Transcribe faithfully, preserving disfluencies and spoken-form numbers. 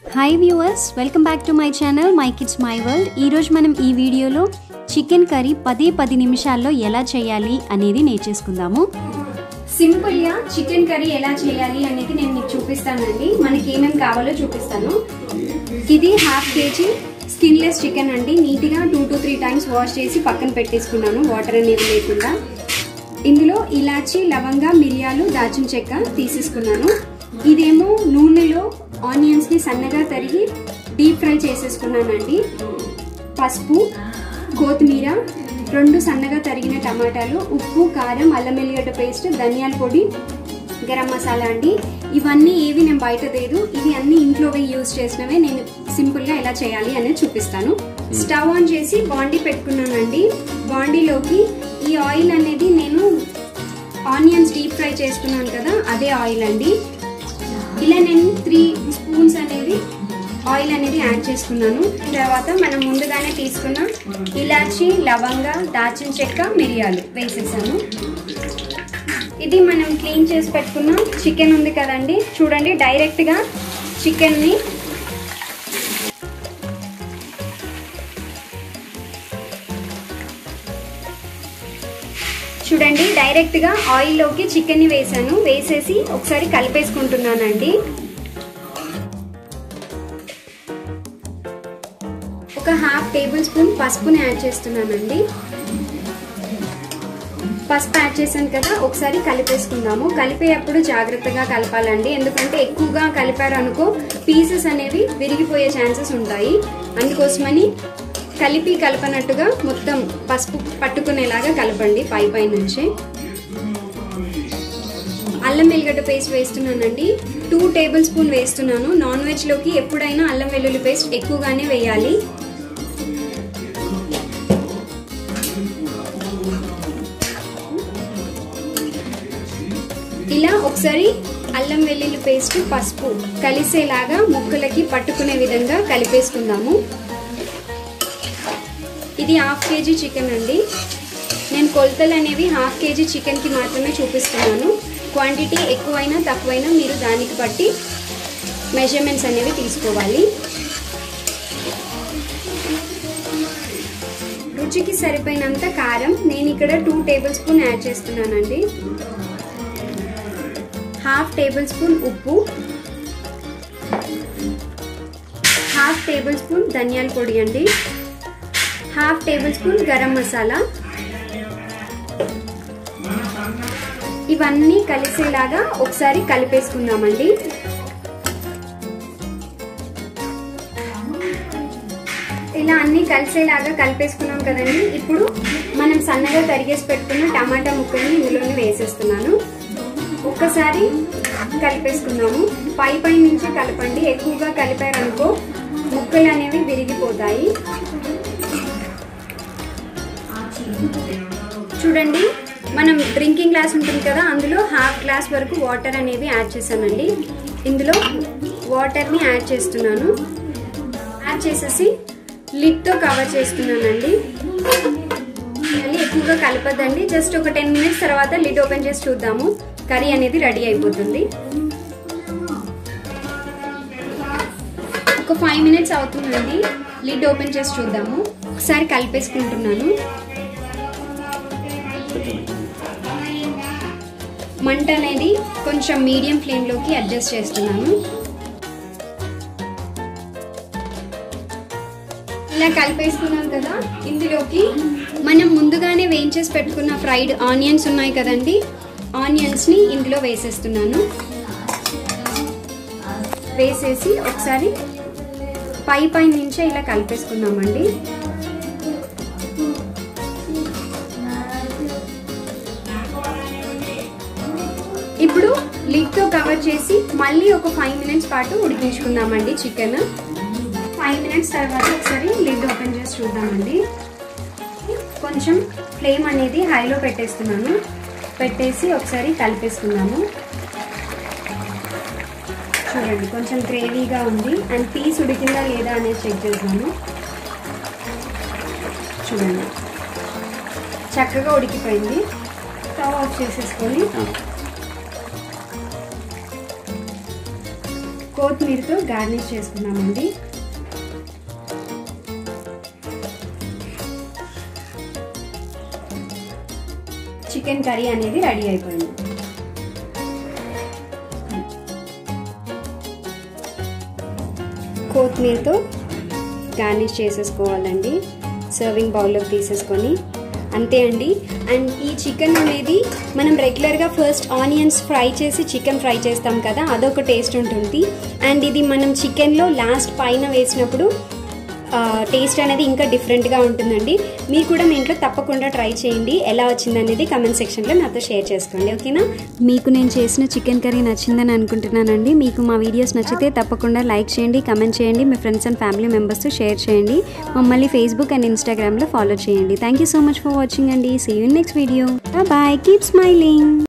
Hi viewers, welcome back to my channel my kids my world. ఈరోజు మనం ఈ వీడియోలో చికెన్ కర్రీ పది పది నిమిషాల్లో ఎలా చేయాలి అనేది నేర్చేసుకుందాము. సింపుల్గా చికెన్ కర్రీ ఎలా చేయాలి అనేది నేను మీకు చూపిస్తానండి. మనకి ఏమేమి కావాలో చూపిస్తాను. ఇది హాఫ్ కేజీ స్కిన్లెస్ చికెన్ అండి. నీట్గా two to three times wash చేసి పక్కన పెట్టేసుకున్నాను, వాటర్ అనేది లేకుండా. ఇందులో ఇలాచి, లవంగ, మిరియాలు, దాల్చిన చెక్క తీసేసుకున్నాను. ఇదేమో నూనెలో ఆనియన్స్ని సన్నగా తరిగి డీప్ ఫ్రై చేసేసుకున్నానండి. పసుపు, కొత్తిమీర, రెండు సన్నగా తరిగిన టమాటాలు, ఉప్పు, కారం, అల్లం వెల్లిగడ్డ పేస్ట్, ధనియాల పొడి, గరం మసాలా అండి. ఇవన్నీ ఏవి నేను బయట లేదు, ఇవి అన్ని ఇంట్లోవే యూజ్ చేసినవే. నేను సింపుల్గా ఎలా చేయాలి అనేది చూపిస్తాను. స్టవ్ ఆన్ చేసి బాండీ పెట్టుకున్నానండి. బాండీలోకి ఈ ఆయిల్ అనేది నేను ఆనియన్స్ డీప్ ఫ్రై చేసుకున్నాను కదా, అదే ఆయిల్ అండి. ఇలా నేను త్రీ స్పూన్స్ అనేది ఆయిల్ అనేది యాడ్ చేసుకున్నాను. తర్వాత మనం ముందుగానే తీసుకున్న ఇలాచి, లవంగ, దాల్చిన చెక్క, మిరియాలు వేసేసాను. ఇది మనం క్లీన్ చేసి పెట్టుకున్న చికెన్ ఉంది కదండి, చూడండి డైరెక్ట్గా చికెన్ని చూడండి డైరెక్ట్గా ఆయిల్లోకి చికెన్ని వేసాను. వేసేసి ఒకసారి కలిపేసుకుంటున్నానండి. ఒక హాఫ్ టేబుల్ స్పూన్ పసుపుని యాడ్ చేస్తున్నానండి. పసుపు యాడ్ చేశాను కదా, ఒకసారి కలిపేసుకుందాము. కలిపేటప్పుడు జాగ్రత్తగా కలపాలండి, ఎందుకంటే ఎక్కువగా కలిపారు అనుకో పీసెస్ అనేవి విరిగిపోయే ఛాన్సెస్ ఉంటాయి. అందుకోసమని కలిపి కలపనట్టుగా మొత్తం పసుపు పట్టుకునేలాగా కలపండి పై పై నుంచి. అల్లం వెల్లిగడ్డ పేస్ట్ వేస్తున్నానండి. టూ టేబుల్ స్పూన్ వేస్తున్నాను. నాన్ వెజ్లోకి ఎప్పుడైనా అల్లం వెల్లుల్లి పేస్ట్ ఎక్కువగానే వేయాలి. ఇలా ఒకసారి అల్లం వెల్లుల్లి పేస్ట్, పసుపు కలిసేలాగా ముక్కలకి పట్టుకునే విధంగా కలిపేసుకుందాము. ఇది హాఫ్ కేజీ చికెన్ అండి. నేను కొలతలు అనేవి హాఫ్ కేజీ చికెన్కి మాత్రమే చూపిస్తున్నాను. క్వాంటిటీ ఎక్కువైనా తక్కువైనా మీరు దానికి బట్టి మెజర్మెంట్స్ అనేవి తీసుకోవాలి. రుచికి సరిపోయినంత కారం నేను ఇక్కడ టూ టేబుల్ స్పూన్ యాడ్ చేస్తున్నానండి. హాఫ్ టేబుల్ స్పూన్ ఉప్పు, హాఫ్ టేబుల్ స్పూన్ ధనియాల పొడి అండి, half table spoon garam masala. ఇవన్నీ కలిసేలాగా ఒకసారి కలిపేసుకుందామండి. ఇలా అన్నీ కలిసేలాగా కలిపేసుకున్నాం కదండి. ఇప్పుడు మనం సన్నగా తరిగేసి పెట్టుకున్న టమాటా ముక్కల్ని ఇందులోనే వేసేస్తున్నాను. ఒక్కసారి కలిపేసుకున్నాము. పై పై నుంచి కలపండి, ఎక్కువగా కలిపారనుకో ముక్కలు అనేవి విరిగిపోతాయి. చూడండి మనం డ్రింకింగ్ గ్లాస్ ఉంటుంది కదా, అందులో హాఫ్ గ్లాస్ వరకు వాటర్ అనేవి యాడ్ చేశానండి. ఇందులో వాటర్ని యాడ్ చేస్తున్నాను. యాడ్ చేసేసి లిడ్తో కవర్ చేస్తున్నానండి. మళ్ళీ ఎక్కువగా కలపద్దండి. జస్ట్ ఒక టెన్ మినిట్స్ తర్వాత లిడ్ ఓపెన్ చేసి చూద్దాము. కర్రీ అనేది రెడీ అయిపోతుంది. ఒక ఫైవ్ మినిట్స్ అవుతుందండి. లిడ్ ఓపెన్ చేసి చూద్దాము. ఒకసారి కలిపేసుకుంటున్నాను. మంట అనేది కొంచెం మీడియం ఫ్లేమ్లోకి అడ్జస్ట్ చేస్తున్నాను. ఇలా కలిపేసుకున్నాం కదా, ఇందులోకి మనం ముందుగానే వేయించేసి పెట్టుకున్న ఫ్రైడ్ ఆనియన్స్ ఉన్నాయి కదండి, ఆనియన్స్ని ఇందులో వేసేస్తున్నాను. వేసేసి ఒకసారి పై పై నుంచే ఇలా కలిపేసుకున్నామండి. ఇప్పుడు లిడ్తో కవర్ చేసి మళ్ళీ ఒక ఫైవ్ మినిట్స్ పాటు ఉడికించుకుందామండి చికెన్. ఫైవ్ మినిట్స్ తర్వాత ఒకసారి లిడ్ ఓపెన్ చేసి చూద్దామండి. కొంచెం ఫ్లేమ్ అనేది హైలో పెట్టేస్తున్నాను. పెట్టేసి ఒకసారి కలిపేసుకుందాము. చూడండి కొంచెం గ్రేవీగా ఉంది. అండ్ పీస్ ఉడికిందా లేదా అనేది చెక్ చేద్దాము. చూడండి చక్కగా ఉడికిపోయింది. స్టవ్ ఆఫ్ చేసేసుకొని కొత్తిమీరతో గార్నిష్ చేసుకున్నామండి. చికెన్ కర్రీ అనేది రెడీ అయిపోయింది. కొత్తిమీరతో గార్నిష్ చేసేసుకోవాలండి. సర్వింగ్ బౌల్లోకి తీసేసుకొని అంతే అండి. అండ్ ఈ చికెన్ అనేది మనం రెగ్యులర్గా ఫస్ట్ ఆనియన్స్ ఫ్రై చేసి చికెన్ ఫ్రై చేస్తాం కదా, అదొక టేస్ట్ ఉంటుంది. అండ్ ఇది మనం చికెన్లో లాస్ట్ పైన వేసినప్పుడు టేస్ట్ అనేది ఇంకా డిఫరెంట్గా ఉంటుందండి. మీరు కూడా మీ ఇంట్లో తప్పకుండా ట్రై చేయండి. ఎలా వచ్చిందనేది కమెంట్ సెక్షన్లో నాతో షేర్ చేసుకోండి, ఓకేనా? మీకు నేను చేసిన చికెన్ కర్రీ నచ్చిందని అనుకుంటున్నానండి. మీకు మా వీడియోస్ నచ్చితే తప్పకుండా లైక్ చేయండి, కమెంట్ చేయండి, మీ ఫ్రెండ్స్ అండ్ ఫ్యామిలీ మెంబర్స్తో షేర్ చేయండి. మమ్మల్ని ఫేస్బుక్ అండ్ ఇన్స్టాగ్రామ్లో ఫాలో చేయండి. Thank you so much for watching అండి. See you in next video. Bye, keep smiling.